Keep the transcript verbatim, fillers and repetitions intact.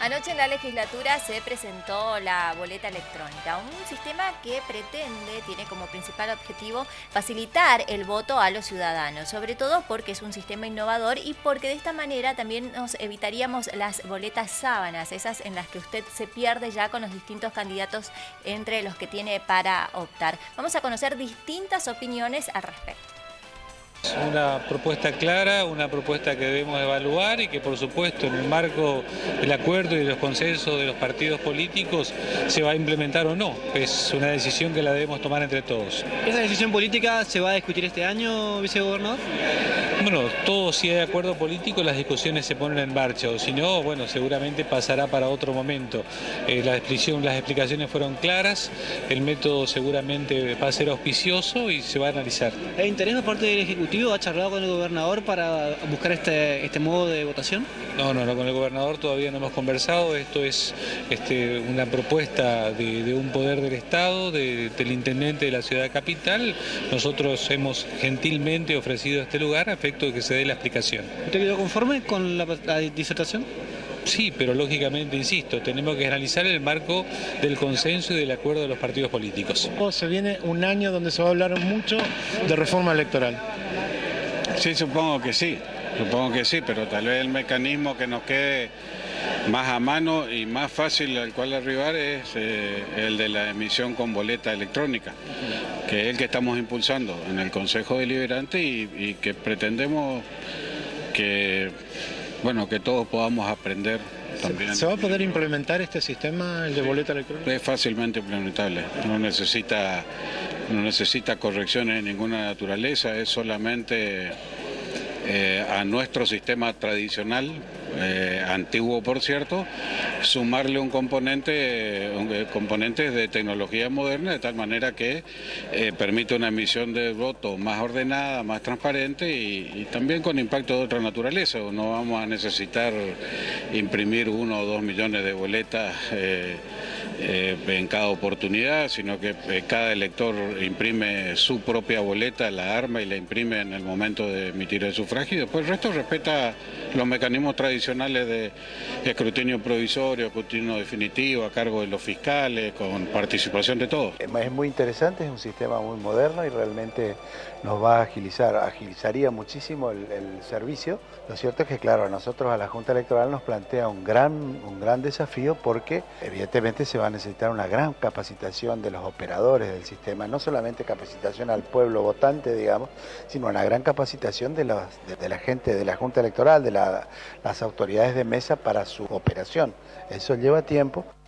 Anoche en la legislatura se presentó la boleta electrónica, un sistema que pretende, tiene como principal objetivo facilitar el voto a los ciudadanos, sobre todo porque es un sistema innovador y porque de esta manera también nos evitaríamos las boletas sábanas, esas en las que usted se pierde ya con los distintos candidatos entre los que tiene para optar. Vamos a conocer distintas opiniones al respecto. Es una propuesta clara, una propuesta que debemos evaluar y que por supuesto en el marco del acuerdo y de los consensos de los partidos políticos se va a implementar o no. Es una decisión que la debemos tomar entre todos. ¿Esa decisión política se va a discutir este año, vicegobernador? Bueno, todo si hay acuerdo político las discusiones se ponen en marcha, o si no, bueno, seguramente pasará para otro momento. Eh, la explicación, las explicaciones fueron claras, el método seguramente va a ser auspicioso y se va a analizar. ¿Hay interés por parte del Ejecutivo? ¿Ha charlado con el gobernador para buscar este, este modo de votación? No, no, no, con el gobernador todavía no hemos conversado. Esto es este, una propuesta de, de un poder del Estado, de, del intendente de la ciudad capital. Nosotros hemos gentilmente ofrecido este lugar a efecto de que se dé la explicación. ¿Usted quedó conforme con la, la disertación? Sí, pero lógicamente, insisto, tenemos que analizar el marco del consenso y del acuerdo de los partidos políticos. Se viene un año donde se va a hablar mucho de reforma electoral. Sí, supongo que sí, supongo que sí, pero tal vez el mecanismo que nos quede más a mano y más fácil al cual arribar es eh, el de la emisión con boleta electrónica, que es el que estamos impulsando en el Consejo Deliberante y, y que pretendemos que, bueno, que todos podamos aprender también. ¿Se va a poder implementar este sistema, el de boleta electrónica? Es fácilmente implementable, no necesita, no necesita correcciones de ninguna naturaleza, es solamente eh, a nuestro sistema tradicional, eh, antiguo por cierto, sumarle un componente, un, componentes de tecnología moderna de tal manera que eh, permite una emisión de voto más ordenada, más transparente y, y también con impacto de otra naturaleza. No vamos a necesitar imprimir uno o dos millones de boletas eh, eh, en cada oportunidad, sino que eh, cada elector imprime su propia boleta, la arma y la imprime en el momento de emitir el sufragio y después el resto respeta los mecanismos tradicionales de escrutinio provisorio, escrutinio definitivo a cargo de los fiscales, con participación de todos. Es muy interesante, es un sistema muy moderno y realmente nos va a agilizar, agilizaría muchísimo el, el servicio. Lo cierto es que, claro, a nosotros, a la Junta Electoral, nos plantea un gran, un gran desafío porque evidentemente se va a necesitar una gran capacitación de los operadores del sistema, no solamente capacitación al pueblo votante, digamos, sino una gran capacitación de, los, de, de la gente de la Junta Electoral, de la, las autoridades de mesa para su operación. Eso lleva tiempo.